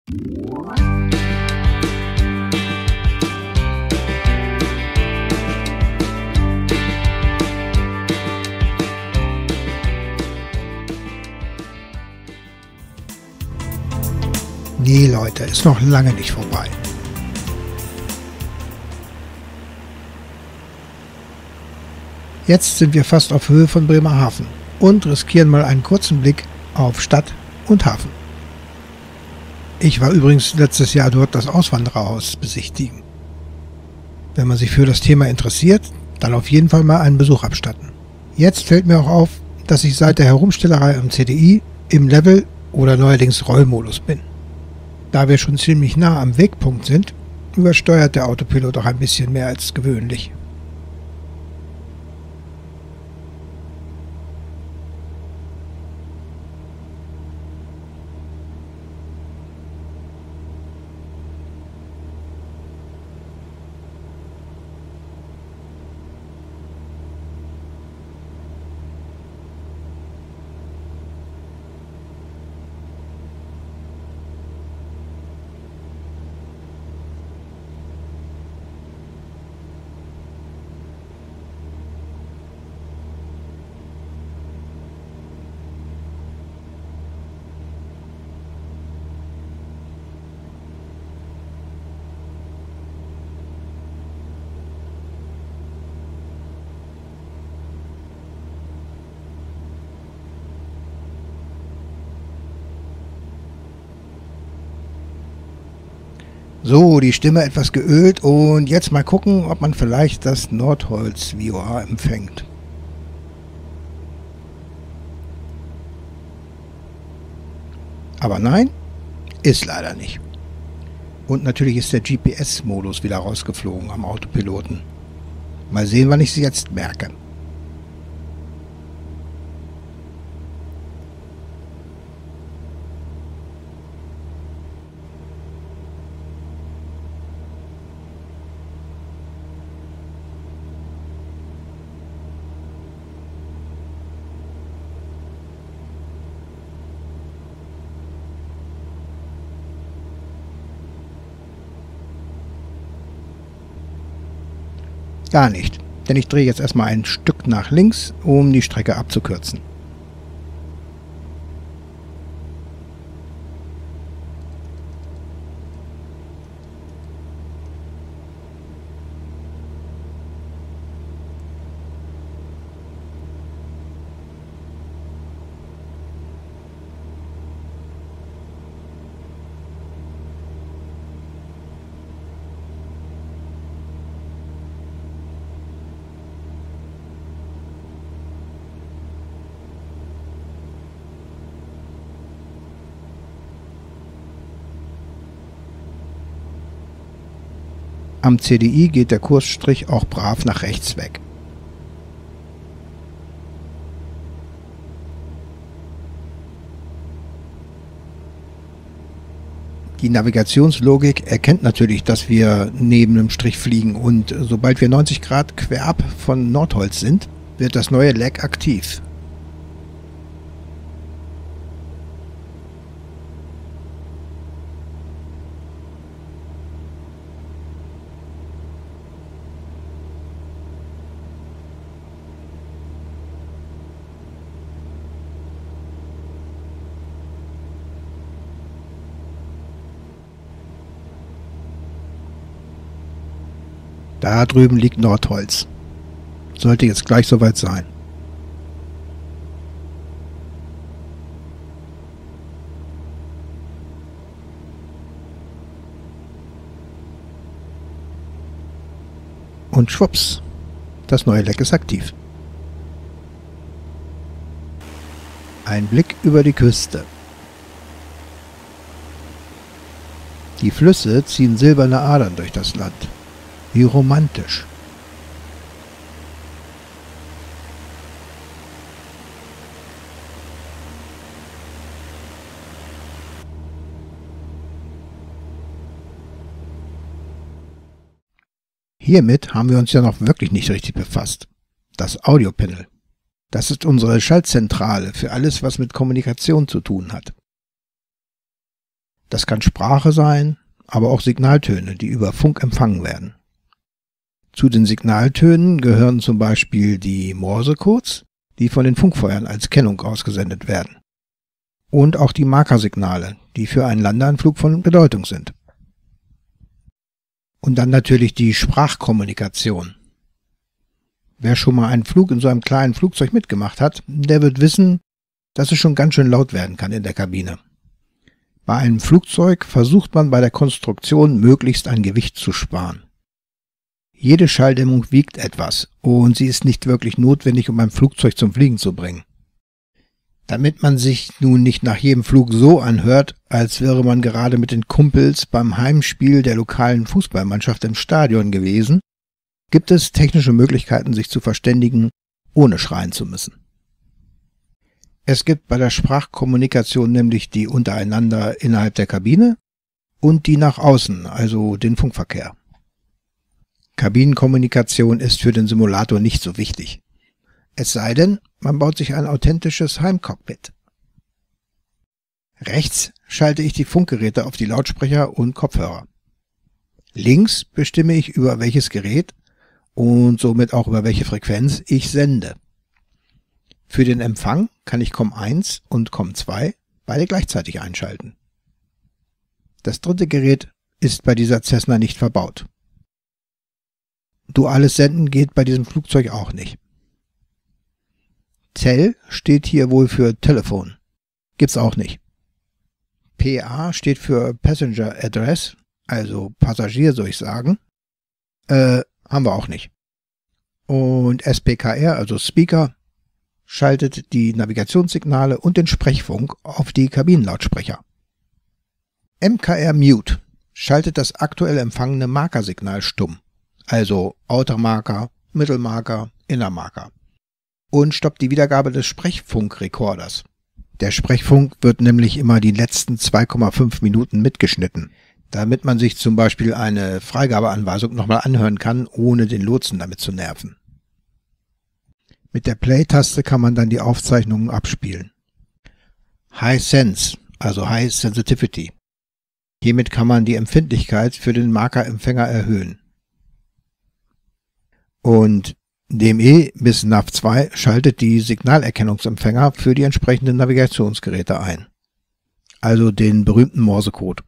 Nee, Leute, ist noch lange nicht vorbei. Jetzt sind wir fast auf Höhe von Bremerhaven und riskieren mal einen kurzen Blick auf Stadt und Hafen. Ich war übrigens letztes Jahr dort das Auswandererhaus besichtigen. Wenn man sich für das Thema interessiert, dann auf jeden Fall mal einen Besuch abstatten. Jetzt fällt mir auch auf, dass ich seit der Herumstellerei am CDI im Level- oder neuerdings Rollmodus bin. Da wir schon ziemlich nah am Wegpunkt sind, übersteuert der Autopilot auch ein bisschen mehr als gewöhnlich. So, die Stimme etwas geölt und jetzt mal gucken, ob man vielleicht das Nordholz VOA empfängt. Aber nein, ist leider nicht. Und natürlich ist der GPS-Modus wieder rausgeflogen am Autopiloten. Mal sehen, wann ich sie jetzt merke. Gar nicht, denn ich drehe jetzt erstmal ein Stück nach links, um die Strecke abzukürzen. Am CDI geht der Kursstrich auch brav nach rechts weg. Die Navigationslogik erkennt natürlich, dass wir neben dem Strich fliegen und sobald wir 90 Grad querab von Nordholz sind, wird das neue Lag aktiv. Da drüben liegt Nordholz. Sollte jetzt gleich soweit sein. Und schwupps, das neue Leck ist aktiv. Ein Blick über die Küste. Die Flüsse ziehen silberne Adern durch das Land. Wie romantisch. Hiermit haben wir uns ja noch wirklich nicht richtig befasst. Das Audio-Panel. Das ist unsere Schaltzentrale für alles, was mit Kommunikation zu tun hat. Das kann Sprache sein, aber auch Signaltöne, die über Funk empfangen werden. Zu den Signaltönen gehören zum Beispiel die Morsecodes, die von den Funkfeuern als Kennung ausgesendet werden. Und auch die Markersignale, die für einen Landeanflug von Bedeutung sind. Und dann natürlich die Sprachkommunikation. Wer schon mal einen Flug in so einem kleinen Flugzeug mitgemacht hat, der wird wissen, dass es schon ganz schön laut werden kann in der Kabine. Bei einem Flugzeug versucht man bei der Konstruktion möglichst an Gewicht zu sparen. Jede Schalldämmung wiegt etwas und sie ist nicht wirklich notwendig, um ein Flugzeug zum Fliegen zu bringen. Damit man sich nun nicht nach jedem Flug so anhört, als wäre man gerade mit den Kumpels beim Heimspiel der lokalen Fußballmannschaft im Stadion gewesen, gibt es technische Möglichkeiten, sich zu verständigen, ohne schreien zu müssen. Es gibt bei der Sprachkommunikation nämlich die untereinander innerhalb der Kabine und die nach außen, also den Funkverkehr. Kabinenkommunikation ist für den Simulator nicht so wichtig. Es sei denn, man baut sich ein authentisches Heimcockpit. Rechts schalte ich die Funkgeräte auf die Lautsprecher und Kopfhörer. Links bestimme ich, über welches Gerät und somit auch über welche Frequenz ich sende. Für den Empfang kann ich COM1 und COM2 beide gleichzeitig einschalten. Das dritte Gerät ist bei dieser Cessna nicht verbaut. Duales Senden geht bei diesem Flugzeug auch nicht. TEL steht hier wohl für Telefon. Gibt's auch nicht. PA steht für Passenger Address, also Passagierdurchsagen. Haben wir auch nicht. Und SPKR, also Speaker, schaltet die Navigationssignale und den Sprechfunk auf die Kabinenlautsprecher. MKR Mute schaltet das aktuell empfangene Markersignal stumm, also Outer Marker, Mittelmarker, Innermarker, und stoppt die Wiedergabe des Sprechfunkrekorders. Der Sprechfunk wird nämlich immer die letzten 2,5 Minuten mitgeschnitten, damit man sich zum Beispiel eine Freigabeanweisung nochmal anhören kann, ohne den Lotsen damit zu nerven. Mit der Play-Taste kann man dann die Aufzeichnungen abspielen. High Sense, also High Sensitivity. Hiermit kann man die Empfindlichkeit für den Markerempfänger erhöhen. Und DME bis NAV2 schaltet die Signalerkennungsempfänger für die entsprechenden Navigationsgeräte ein. Also den berühmten Morsecode.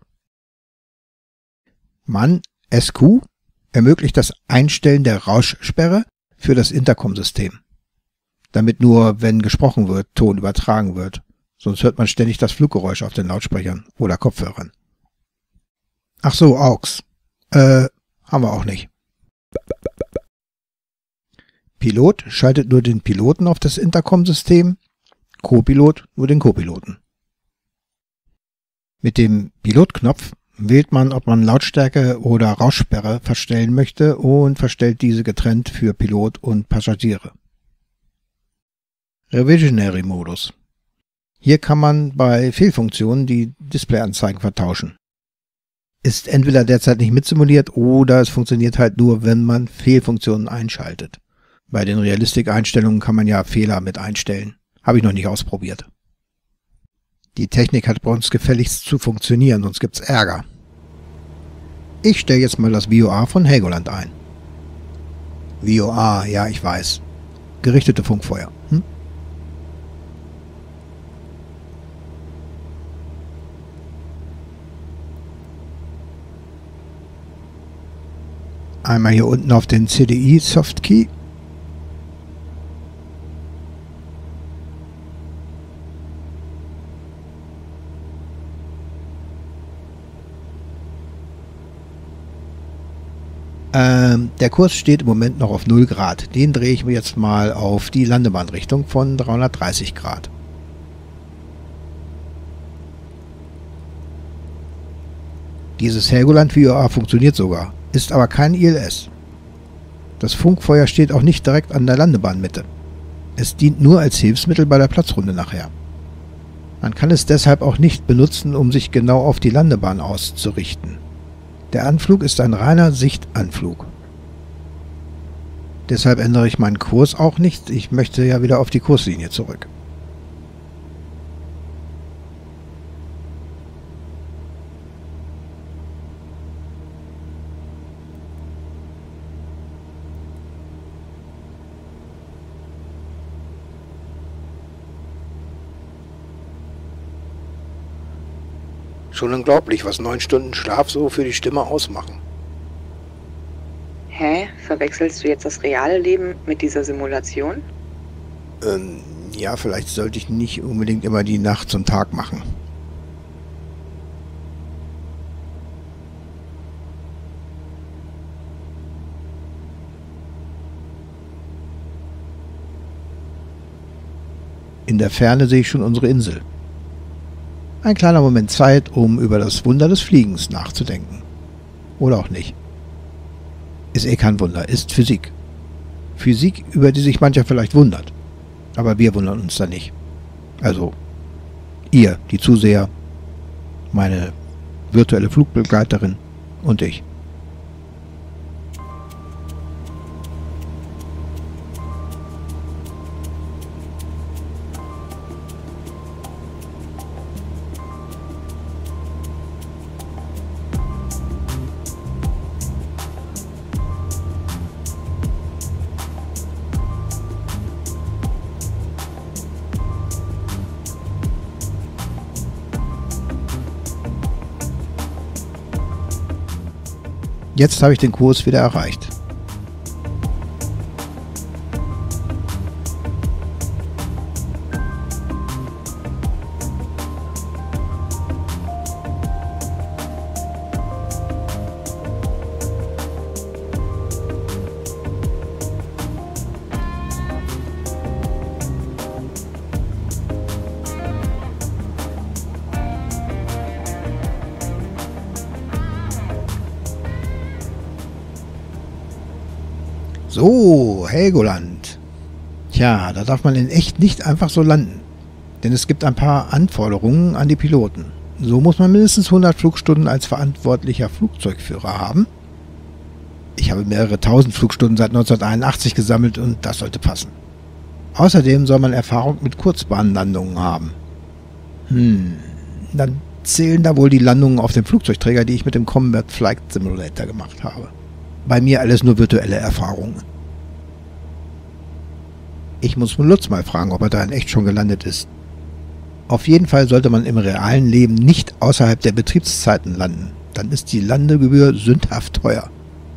MAN SQ ermöglicht das Einstellen der Rauschsperre für das Intercom-System, damit nur, wenn gesprochen wird, Ton übertragen wird. Sonst hört man ständig das Fluggeräusch auf den Lautsprechern oder Kopfhörern. Ach so, AUX. Haben wir auch nicht. Pilot schaltet nur den Piloten auf das Intercom-System, Copilot nur den Copiloten. Mit dem Pilotknopf wählt man, ob man Lautstärke oder Rauschsperre verstellen möchte und verstellt diese getrennt für Pilot und Passagiere. Revisionary-Modus. Hier kann man bei Fehlfunktionen die Displayanzeigen vertauschen. Ist entweder derzeit nicht mitsimuliert oder es funktioniert halt nur, wenn man Fehlfunktionen einschaltet. Bei den Realistik-Einstellungen kann man ja Fehler mit einstellen. Habe ich noch nicht ausprobiert. Die Technik hat bei uns gefälligst zu funktionieren, sonst gibt's Ärger. Ich stelle jetzt mal das VOA von Helgoland ein. VOA, ja, ich weiß. Gerichtete Funkfeuer. Einmal hier unten auf den CDI Softkey. Der Kurs steht im Moment noch auf 0 Grad. Den drehe ich mir jetzt mal auf die Landebahnrichtung von 330 Grad. Dieses Helgoland VOA funktioniert sogar, ist aber kein ILS. Das Funkfeuer steht auch nicht direkt an der Landebahnmitte. Es dient nur als Hilfsmittel bei der Platzrunde nachher. Man kann es deshalb auch nicht benutzen, um sich genau auf die Landebahn auszurichten. Der Anflug ist ein reiner Sichtanflug. Deshalb ändere ich meinen Kurs auch nicht. Ich möchte ja wieder auf die Kurslinie zurück. Schon unglaublich, was 9 Stunden Schlaf so für die Stimme ausmachen. Hä? Verwechselst du jetzt das reale Leben mit dieser Simulation? Ja, vielleicht sollte ich nicht unbedingt immer die Nacht zum Tag machen. In der Ferne sehe ich schon unsere Insel. Ein kleiner Moment Zeit, um über das Wunder des Fliegens nachzudenken. Oder auch nicht. Ist eh kein Wunder, ist Physik. Physik, über die sich mancher vielleicht wundert. Aber wir wundern uns da nicht. Also, ihr, die Zuseher, meine virtuelle Flugbegleiterin und ich. Jetzt habe ich den Kurs wieder erreicht. So, Helgoland. Tja, da darf man in echt nicht einfach so landen. Denn es gibt ein paar Anforderungen an die Piloten. So muss man mindestens 100 Flugstunden als verantwortlicher Flugzeugführer haben. Ich habe mehrere tausend Flugstunden seit 1981 gesammelt und das sollte passen. Außerdem soll man Erfahrung mit Kurzbahnlandungen haben. Dann zählen da wohl die Landungen auf dem Flugzeugträger, die ich mit dem Combat Flight Simulator gemacht habe. Bei mir alles nur virtuelle Erfahrungen. Ich muss Lutz mal fragen, ob er da in echt schon gelandet ist. Auf jeden Fall sollte man im realen Leben nicht außerhalb der Betriebszeiten landen. Dann ist die Landegebühr sündhaft teuer.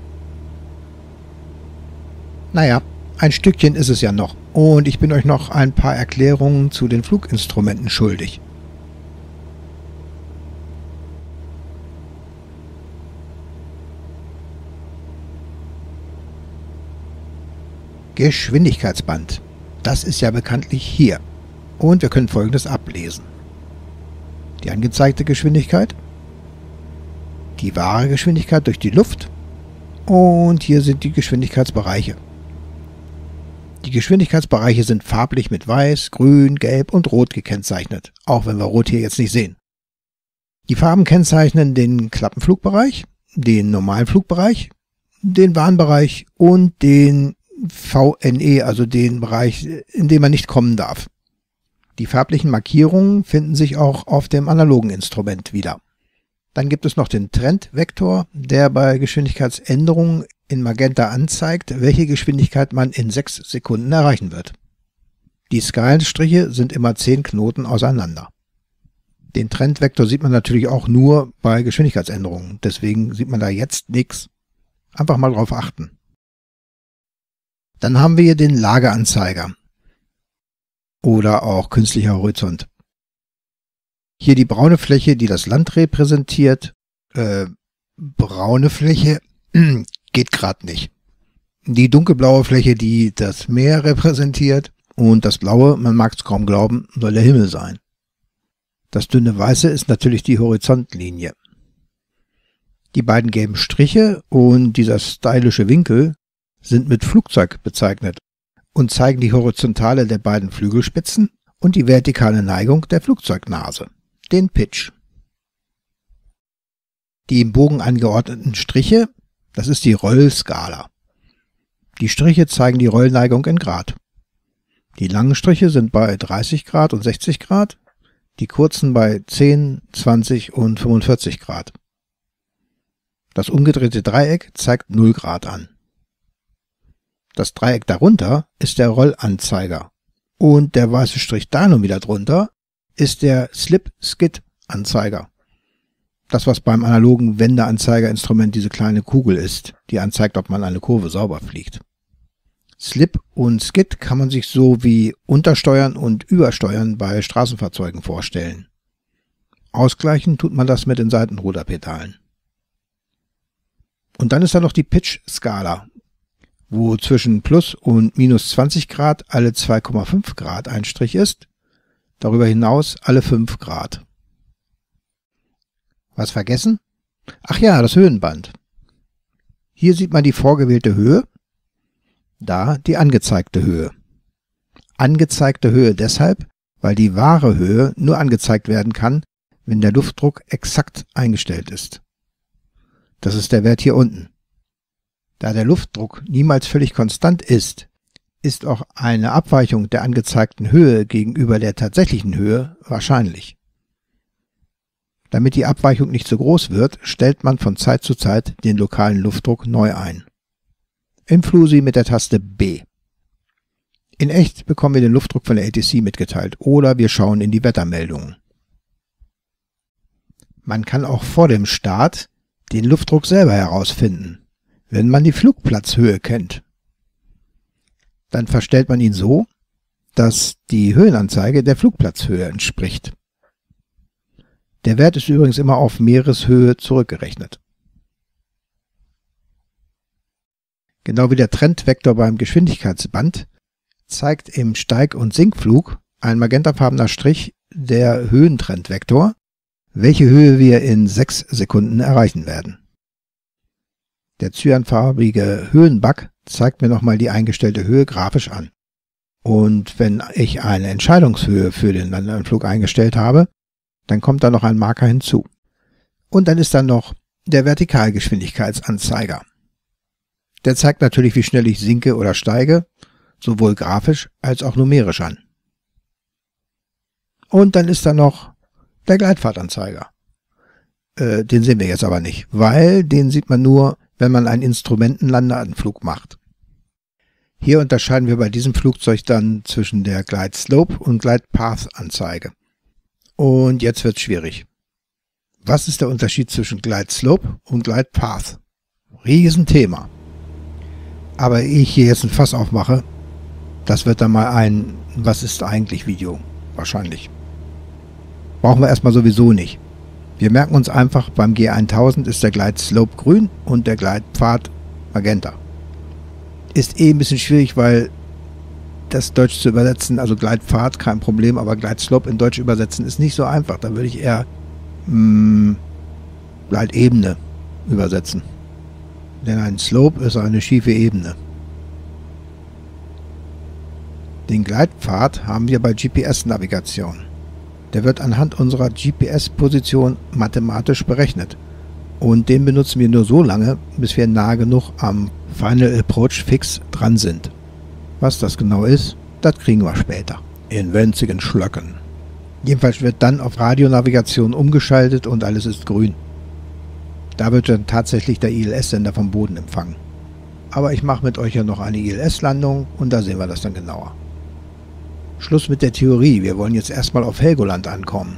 Naja, ein Stückchen ist es ja noch. Und ich bin euch noch ein paar Erklärungen zu den Fluginstrumenten schuldig. Geschwindigkeitsband. Das ist ja bekanntlich hier. Und wir können Folgendes ablesen. Die angezeigte Geschwindigkeit, die wahre Geschwindigkeit durch die Luft und hier sind die Geschwindigkeitsbereiche. Die Geschwindigkeitsbereiche sind farblich mit Weiß, Grün, Gelb und Rot gekennzeichnet, auch wenn wir Rot hier jetzt nicht sehen. Die Farben kennzeichnen den Klappenflugbereich, den normalen Flugbereich, den Warnbereich und den VNE, also den Bereich, in dem man nicht kommen darf. Die farblichen Markierungen finden sich auch auf dem analogen Instrument wieder. Dann gibt es noch den Trendvektor, der bei Geschwindigkeitsänderungen in Magenta anzeigt, welche Geschwindigkeit man in 6 Sekunden erreichen wird. Die Skalenstriche sind immer 10 Knoten auseinander. Den Trendvektor sieht man natürlich auch nur bei Geschwindigkeitsänderungen, deswegen sieht man da jetzt nichts. Einfach mal drauf achten. Dann haben wir hier den Lageanzeiger oder auch künstlicher Horizont. Hier die braune Fläche, die das Land repräsentiert. Braune Fläche geht gerade nicht. Die dunkelblaue Fläche, die das Meer repräsentiert. Und das blaue, man mag es kaum glauben, soll der Himmel sein. Das dünne Weiße ist natürlich die Horizontlinie. Die beiden gelben Striche und dieser stylische Winkel sind mit Flugzeug bezeichnet und zeigen die Horizontale der beiden Flügelspitzen und die vertikale Neigung der Flugzeugnase, den Pitch. Die im Bogen angeordneten Striche, das ist die Rollskala. Die Striche zeigen die Rollneigung in Grad. Die langen Striche sind bei 30 Grad und 60 Grad, die kurzen bei 10, 20 und 45 Grad. Das umgedrehte Dreieck zeigt 0 Grad an. Das Dreieck darunter ist der Rollanzeiger und der weiße Strich da nun wieder drunter ist der Slip-Skid-Anzeiger. Das, was beim analogen Wendeanzeigerinstrument diese kleine Kugel ist, die anzeigt, ob man eine Kurve sauber fliegt. Slip und Skid kann man sich so wie Untersteuern und Übersteuern bei Straßenfahrzeugen vorstellen. Ausgleichen tut man das mit den Seitenruderpedalen. Und dann ist da noch die Pitch-Skala, wo zwischen plus und minus 20 Grad alle 2,5 Grad ein Strich ist, darüber hinaus alle 5 Grad. Was vergessen? Ach ja, das Höhenband. Hier sieht man die vorgewählte Höhe, da die angezeigte Höhe. Angezeigte Höhe deshalb, weil die wahre Höhe nur angezeigt werden kann, wenn der Luftdruck exakt eingestellt ist. Das ist der Wert hier unten. Da der Luftdruck niemals völlig konstant ist, ist auch eine Abweichung der angezeigten Höhe gegenüber der tatsächlichen Höhe wahrscheinlich. Damit die Abweichung nicht so groß wird, stellt man von Zeit zu Zeit den lokalen Luftdruck neu ein. Im Flusi mit der Taste B. In echt bekommen wir den Luftdruck von der ATC mitgeteilt oder wir schauen in die Wettermeldungen. Man kann auch vor dem Start den Luftdruck selber herausfinden, wenn man die Flugplatzhöhe kennt. Dann verstellt man ihn so, dass die Höhenanzeige der Flugplatzhöhe entspricht. Der Wert ist übrigens immer auf Meereshöhe zurückgerechnet. Genau wie der Trendvektor beim Geschwindigkeitsband zeigt im Steig- und Sinkflug ein magentafarbener Strich der Höhentrendvektor, welche Höhe wir in 6 Sekunden erreichen werden. Der cyanfarbige Höhenbug zeigt mir nochmal die eingestellte Höhe grafisch an. Und wenn ich eine Entscheidungshöhe für den Landeanflug eingestellt habe, dann kommt da noch ein Marker hinzu. Und dann ist da noch der Vertikalgeschwindigkeitsanzeiger. Der zeigt natürlich, wie schnell ich sinke oder steige, sowohl grafisch als auch numerisch an. Und dann ist da noch der Gleitfahrtanzeiger. Den sehen wir jetzt aber nicht, weil den sieht man nur, wenn man einen Instrumentenlandeanflug macht. Hier unterscheiden wir bei diesem Flugzeug dann zwischen der Glide Slope und Glide Path Anzeige. Und jetzt wird's schwierig. Was ist der Unterschied zwischen Glide Slope und Glide Path? Riesenthema. Aber ehe ich hier jetzt ein Fass aufmache, das wird dann mal ein Was ist eigentlich Video? Wahrscheinlich. Brauchen wir erstmal sowieso nicht. Wir merken uns einfach, beim G1000 ist der Glide Slope grün und der Glide Pfad magenta. Ist ein bisschen schwierig, weil das Deutsch zu übersetzen, also Glide Pfad kein Problem, aber Glide Slope in Deutsch übersetzen ist nicht so einfach. Da würde ich eher Glide Ebene übersetzen. Denn ein Slope ist eine schiefe Ebene. Den Gleitpfad haben wir bei GPS-Navigation. Der wird anhand unserer GPS-Position mathematisch berechnet. Und den benutzen wir nur so lange, bis wir nah genug am Final Approach Fix dran sind. Was das genau ist, das kriegen wir später. In winzigen Schlöcken. Jedenfalls wird dann auf Radionavigation umgeschaltet und alles ist grün. Da wird dann tatsächlich der ILS-Sender vom Boden empfangen. Aber ich mache mit euch ja noch eine ILS-Landung und da sehen wir das dann genauer. Schluss mit der Theorie, wir wollen jetzt erstmal auf Helgoland ankommen.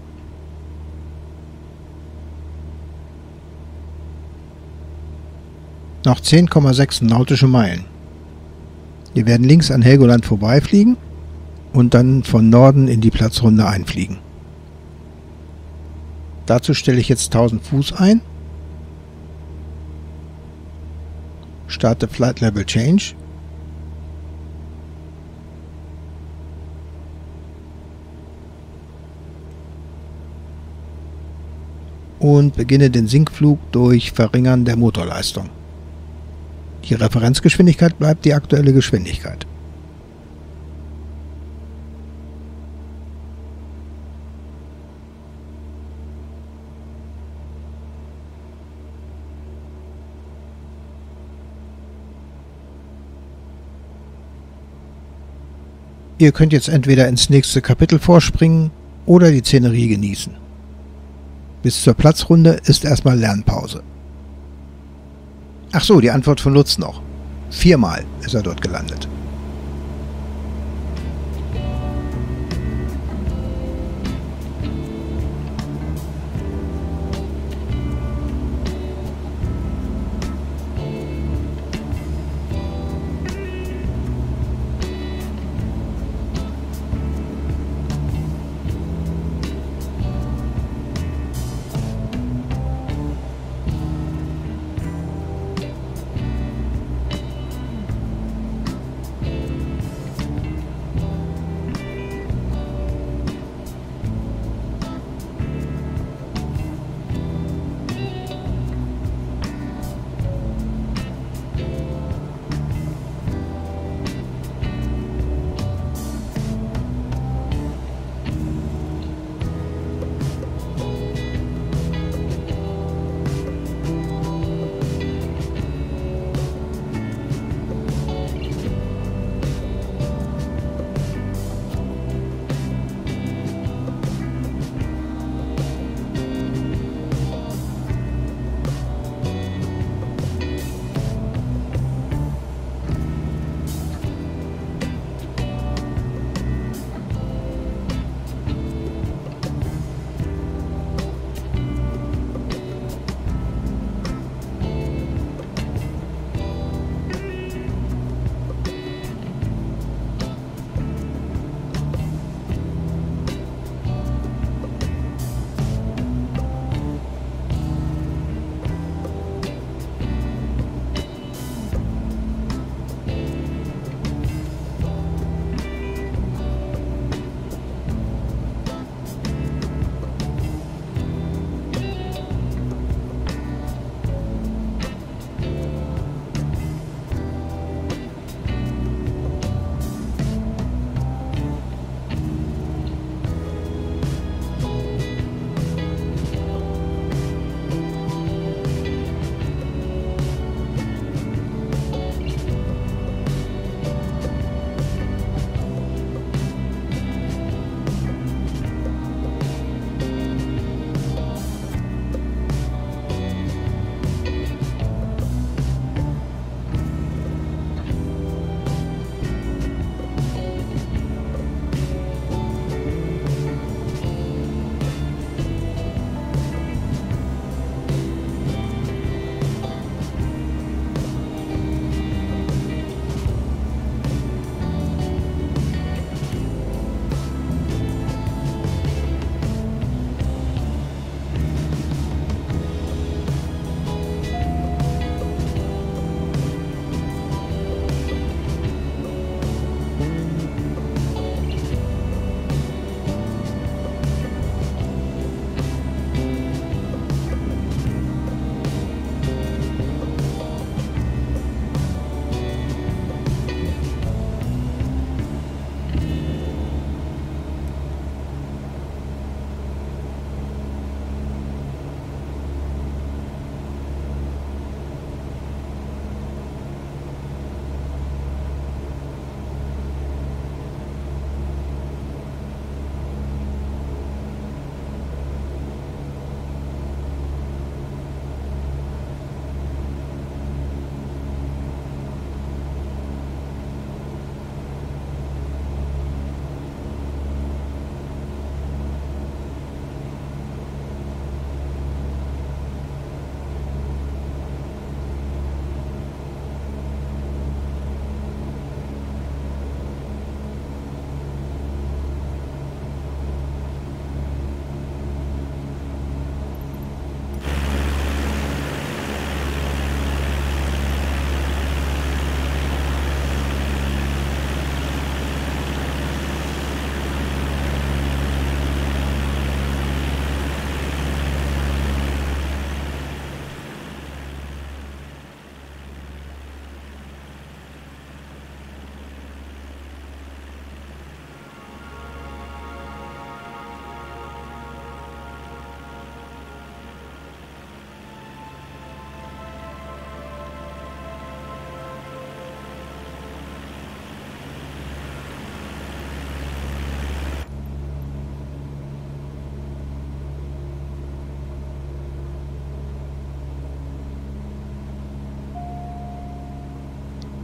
Noch 10,6 nautische Meilen. Wir werden links an Helgoland vorbeifliegen und dann von Norden in die Platzrunde einfliegen. Dazu stelle ich jetzt 1000 Fuß ein, starte Flight Level Change und beginne den Sinkflug durch Verringern der Motorleistung. Die Referenzgeschwindigkeit bleibt die aktuelle Geschwindigkeit. Ihr könnt jetzt entweder ins nächste Kapitel vorspringen oder die Szenerie genießen. Bis zur Platzrunde ist erstmal Lernpause. Ach so, die Antwort von Lutz noch. 4-mal ist er dort gelandet.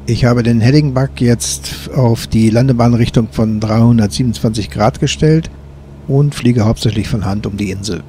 Ich habe den Heading-Bug jetzt auf die Landebahnrichtung von 327 Grad gestellt und fliege hauptsächlich von Hand um die Insel.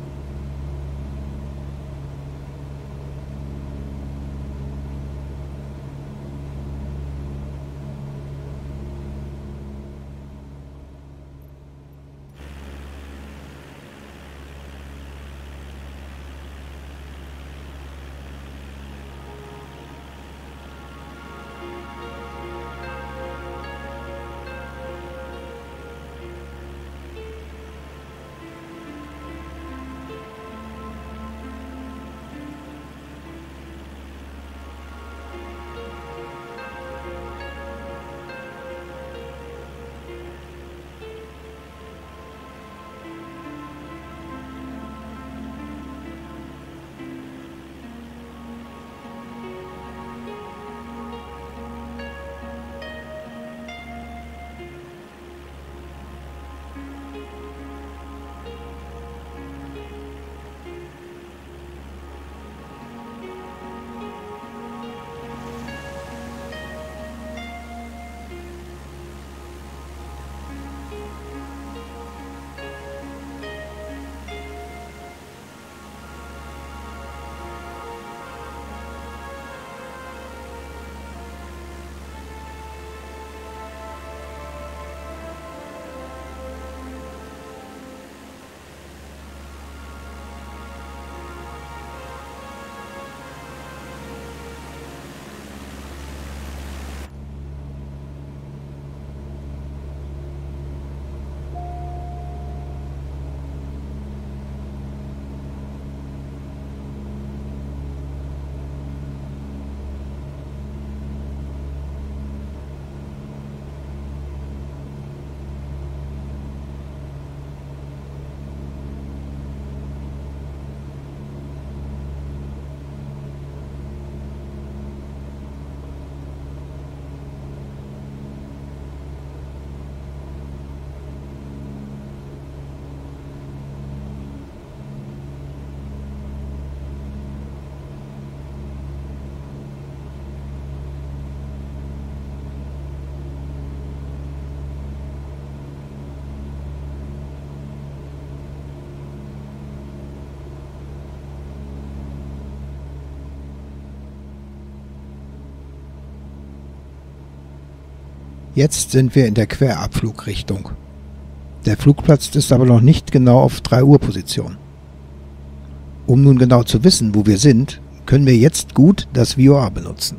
Jetzt sind wir in der Querabflugrichtung. Der Flugplatz ist aber noch nicht genau auf 3 Uhr Position. Um nun genau zu wissen, wo wir sind, können wir jetzt gut das VOA benutzen.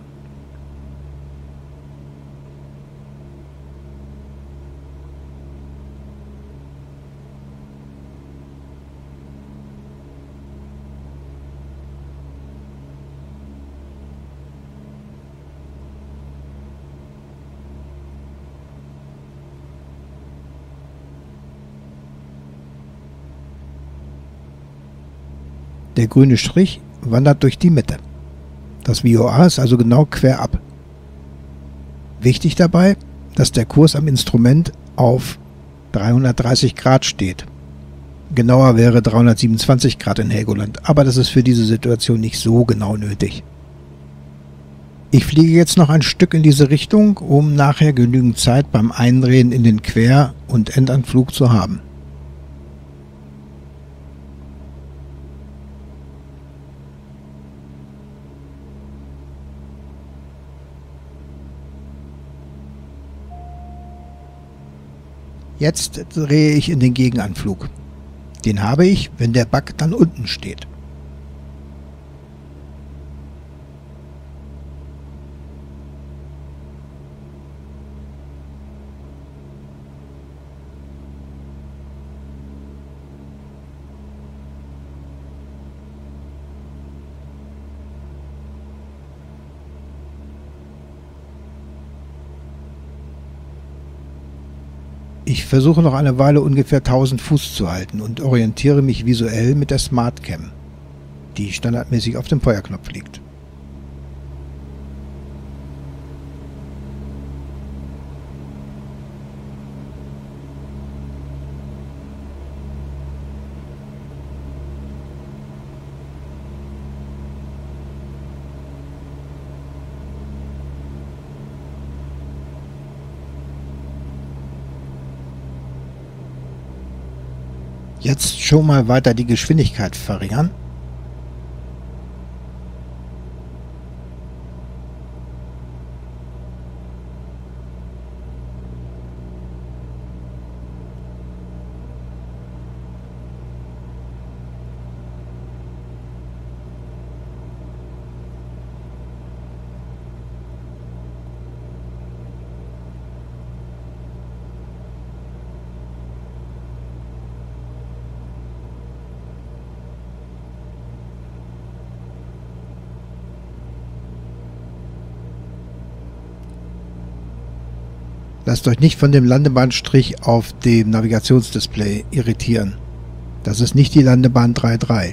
Der grüne Strich wandert durch die Mitte. Das VOA ist also genau quer ab. Wichtig dabei, dass der Kurs am Instrument auf 330 Grad steht. Genauer wäre 327 Grad in Helgoland, aber das ist für diese Situation nicht so genau nötig. Ich fliege jetzt noch ein Stück in diese Richtung, um nachher genügend Zeit beim Eindrehen in den Quer- und Endanflug zu haben. Jetzt drehe ich in den Gegenanflug. Den habe ich, wenn der Bug dann unten steht. Ich versuche noch eine Weile ungefähr 1000 Fuß zu halten und orientiere mich visuell mit der SmartCam, die standardmäßig auf dem Feuerknopf liegt. Jetzt schon mal weiter die Geschwindigkeit verringern. Lasst euch nicht von dem Landebahnstrich auf dem Navigationsdisplay irritieren. Das ist nicht die Landebahn 3.3.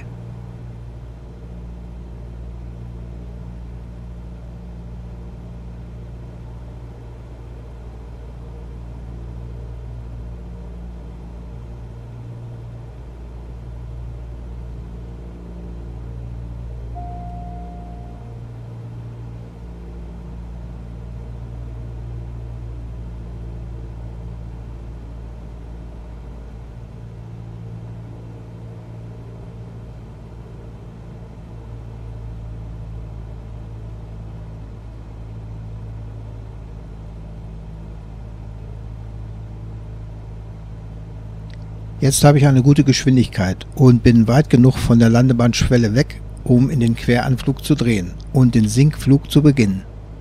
Jetzt habe ich eine gute Geschwindigkeit und bin weit genug von der Landebahnschwelle weg, um in den Queranflug zu drehen und den Sinkflug zu beginnen.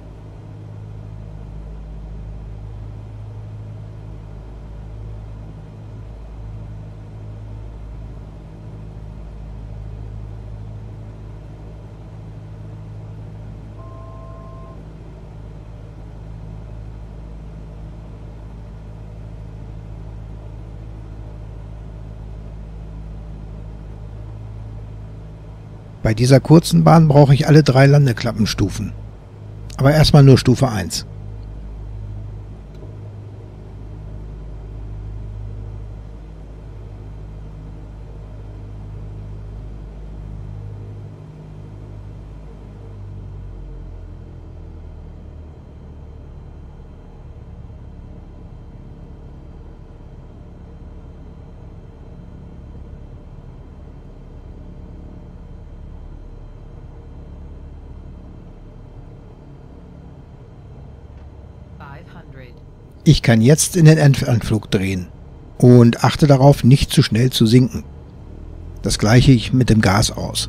Bei dieser kurzen Bahn brauche ich alle 3 Landeklappenstufen. Aber erstmal nur Stufe 1. Ich kann jetzt in den Endanflug drehen und achte darauf, nicht zu schnell zu sinken. Das gleiche ich mit dem Gas aus.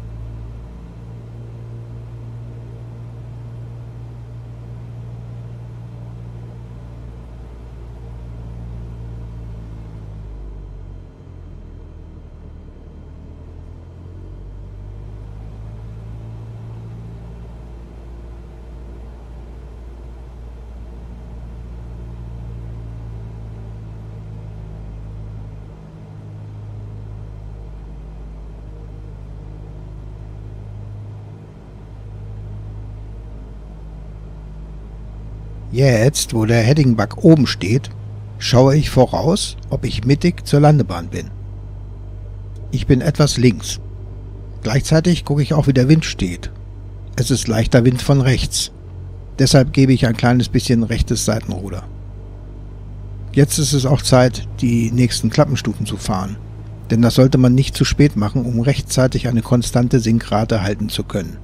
Jetzt, wo der Headingbug oben steht, schaue ich voraus, ob ich mittig zur Landebahn bin. Ich bin etwas links. Gleichzeitig gucke ich auch, wie der Wind steht. Es ist leichter Wind von rechts. Deshalb gebe ich ein kleines bisschen rechtes Seitenruder. Jetzt ist es auch Zeit, die nächsten Klappenstufen zu fahren. Denn das sollte man nicht zu spät machen, um rechtzeitig eine konstante Sinkrate halten zu können.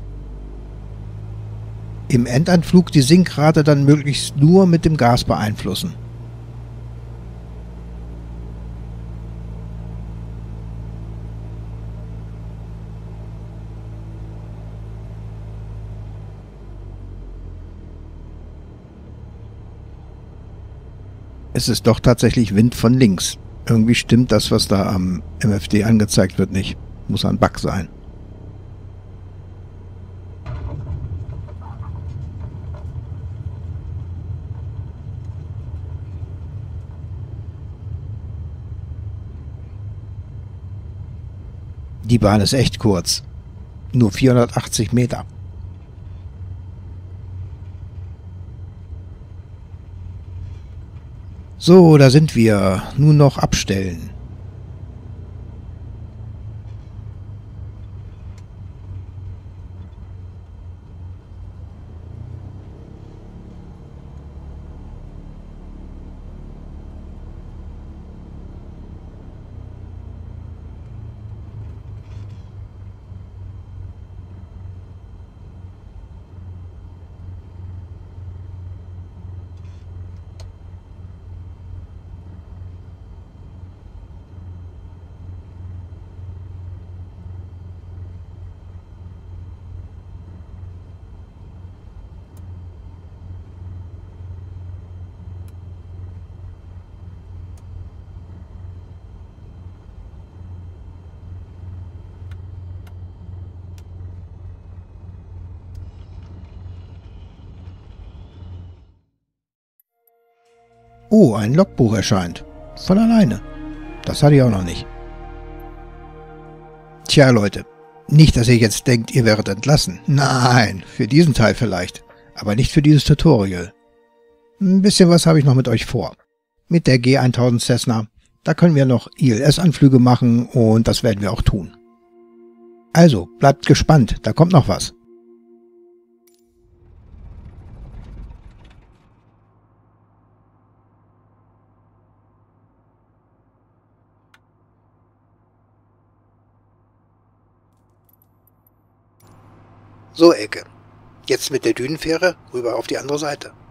Im Endanflug die Sinkrate dann möglichst nur mit dem Gas beeinflussen. Es ist doch tatsächlich Wind von links. Irgendwie stimmt das, was da am MFD angezeigt wird, nicht. Muss ein Bug sein. Die Bahn ist echt kurz. Nur 480 Meter. So, da sind wir. Nun noch abstellen. Oh, ein Logbuch erscheint. Von alleine. Das hatte ich auch noch nicht. Tja, Leute. Nicht, dass ihr jetzt denkt, ihr wäret entlassen. Nein, für diesen Teil vielleicht. Aber nicht für dieses Tutorial. Ein bisschen was habe ich noch mit euch vor. Mit der G1000 Cessna. Da können wir noch ILS-Anflüge machen und das werden wir auch tun. Also, bleibt gespannt, da kommt noch was. So, Elke. Jetzt mit der Dünenfähre rüber auf die andere Seite.